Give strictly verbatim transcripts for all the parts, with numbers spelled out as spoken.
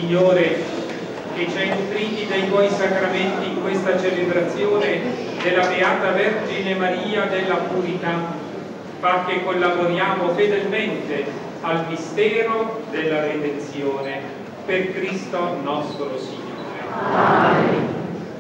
Signore, che ci hai nutriti dai tuoi sacramenti in questa celebrazione della Beata Vergine Maria della Purità, fa che collaboriamo fedelmente al mistero della redenzione. Per Cristo nostro Signore. Amen.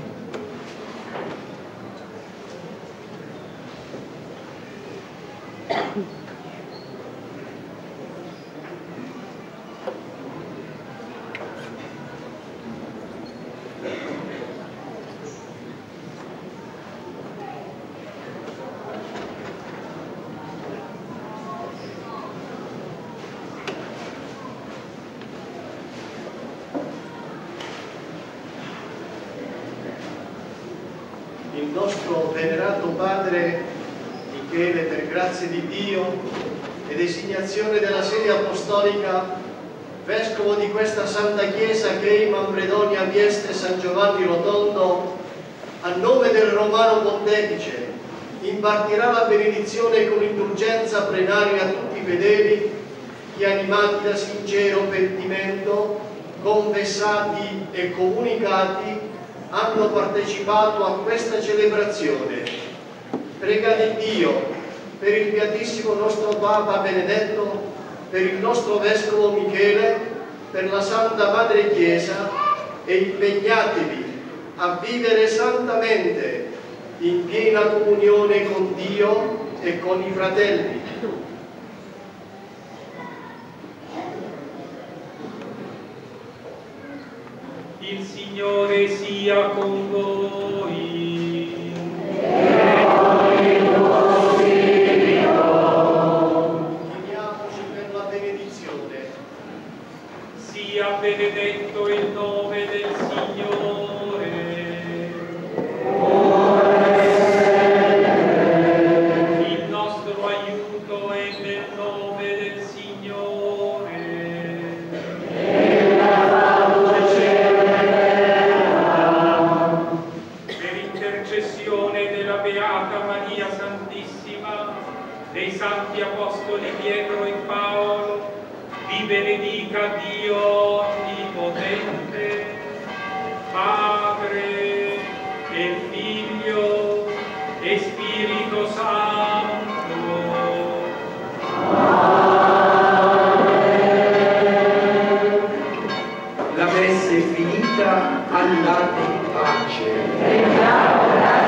Il nostro venerato padre Michele, per grazia di Dio e designazione della sede apostolica, vescovo di questa Santa Chiesa che è in Manfredonia, Vieste San Giovanni Rotondo, a nome del Romano Pontefice, impartirà la benedizione con indulgenza plenaria a tutti i fedeli che, animati da sincero pentimento, confessati e comunicati, hanno partecipato a questa celebrazione. Prega di Dio per il Beatissimo nostro Papa Benedetto, per il nostro Vescovo Michele, per la Santa Madre Chiesa, e impegnatevi a vivere santamente in piena comunione con Dio e con i fratelli. Il Signore sia con voi. E con il tuo spirito. Chiediamoci per la benedizione. Sia benedetto il nome del Signore. Il nostro aiuto è nel nome del Signore. Della Beata Maria Santissima, dei Santi Apostoli Pietro e Paolo, vi benedica Dio Onnipotente, Padre e Figlio e Spirito Santo. Amen. La messa è finita, andate in pace.